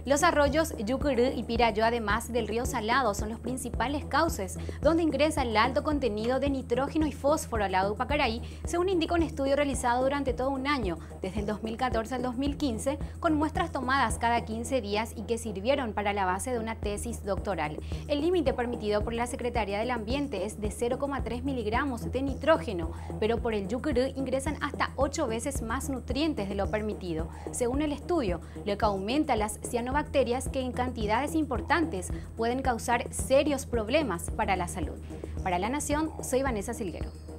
Los arroyos Yucurú y Pirayo, además del río Salado, son los principales cauces donde ingresa el alto contenido de nitrógeno y fósforo al lago Pacaraí, según indica un estudio realizado durante todo un año, desde el 2014 al 2015, con muestras tomadas cada 15 días y que sirvieron para la base de una tesis doctoral. El límite permitido por la Secretaría del Ambiente es de 0,3 miligramos de nitrógeno, pero por el Yucurú ingresan hasta 8 veces más nutrientes de lo permitido. Según el estudio, lo que aumenta las cianobacterias que en cantidades importantes pueden causar serios problemas para la salud. Para La Nación, soy Vanessa Silguero.